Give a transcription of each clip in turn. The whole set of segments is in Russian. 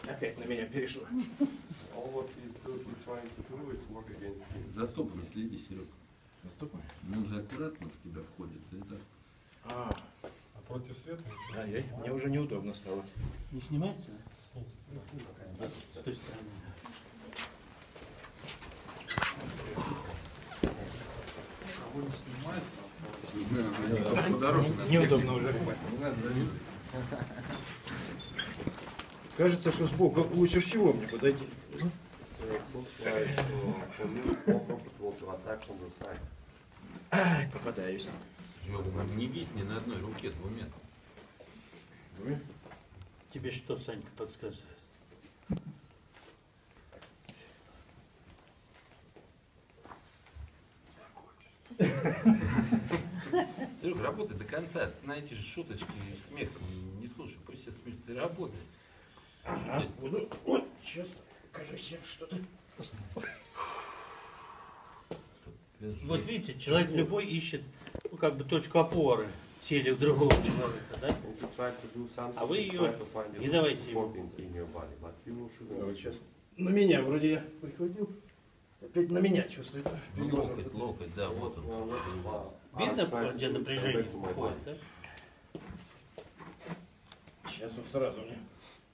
Опять на меня перешло. За стопами следи, Серег. За стопами? Он же аккуратно в тебя входит. Это... А против света? мне уже неудобно стало. Не снимается? Да. С той стороны. Не снимается. Неудобно уже. Кажется, что сбоку лучше всего мне подойти. Попадаюсь. Не висни на одной руке двумя. Тебе что, Санька, подсказывает? Серега, работай до конца. Ты на эти же шуточки и смех не слушай. Пусть все смеются. Ты работай. Ага, буду. Вот, сейчас, кажется, что-то. Вот видите, человек любой ищет, ну, как бы точку опоры в теле другого человека, да? А вы ее не давайте ему. Вот сейчас. На меня вроде я прихватил. Опять на меня чувствует. Ну, локоть, локоть, да, вот он. Видно, где напряжение уходит, да? Сейчас он сразу мне.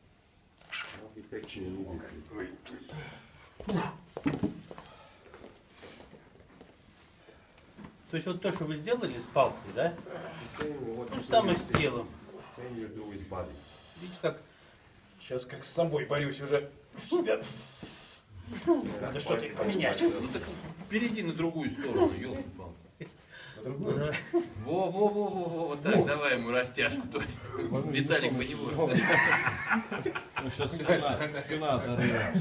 То есть вот то, что вы сделали с палкой, да? То же самое с телом. Видите, как? Сейчас как с собой борюсь уже. Себя. Надо что-то поменять. Ну так перейди на другую сторону, елки-палки. Во, вот так, давай ему растяжку. Виталик по него. Сейчас спина оторвется.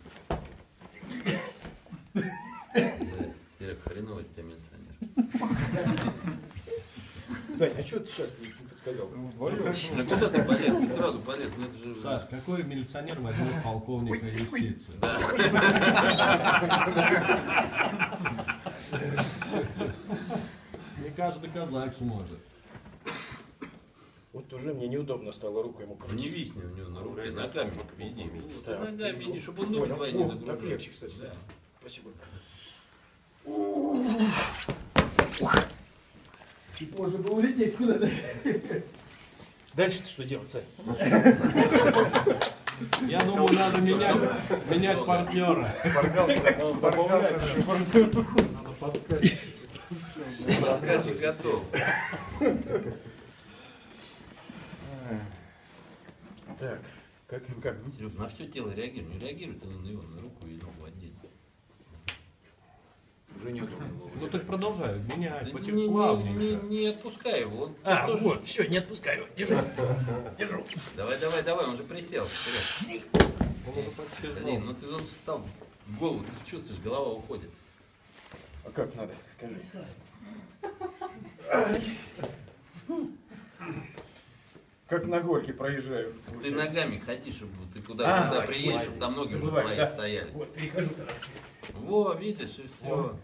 Серег, хреново с тебя милиционер. Сань, а что ты сейчас не подсказал? А куда ты полез? Ты сразу полез. Ну, это же... Саш, какой милиционер возьмет полковника юстиции? Да. Не каждый казак сможет. Вот уже мне неудобно стало руку ему крутить. Не висни у него на руке, ногами веди. Так. Ногами веди, чтобы он ноги твои не Так загружал. легче, кстати. Да. Спасибо. Чуть можно было улететь куда-то. Дальше-то что делать, Сань? Я думаю, надо менять партнера. Надо подсказать. Рассказчик готов. Так, как? Серег, на все тело реагируй. Не реагируй ты на него, на руку и ногу отдельно. Уже неудобно было. Ну так продолжай, меняй, Да плавненько. не отпускай его. Он тоже... Вот, все, не отпускай его. Держу. Держу. Давай, он же присел. Серег. Блин, ну ты он встал в голову, ты чувствуешь, голова уходит. А как надо? Скажи. Как на горке проезжаю. Ты ногами ходи, чтобы ты куда приедешь, чтобы там ноги уже твои стояли. Вот, перехожу тогда. Во, видишь, и все.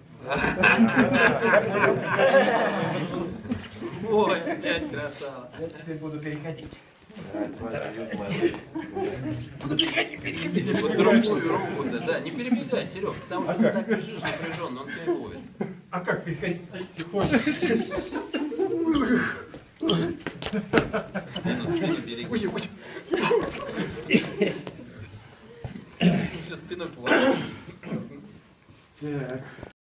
Ой, опять красава. Я теперь буду переходить. Под другую руку-то, да. Не перебегай, Серег, потому что ты так лежишь напряженно, он тебя ловит. А как переходить? Тихонько. Спину береги. Все спиной поворачивай. Так.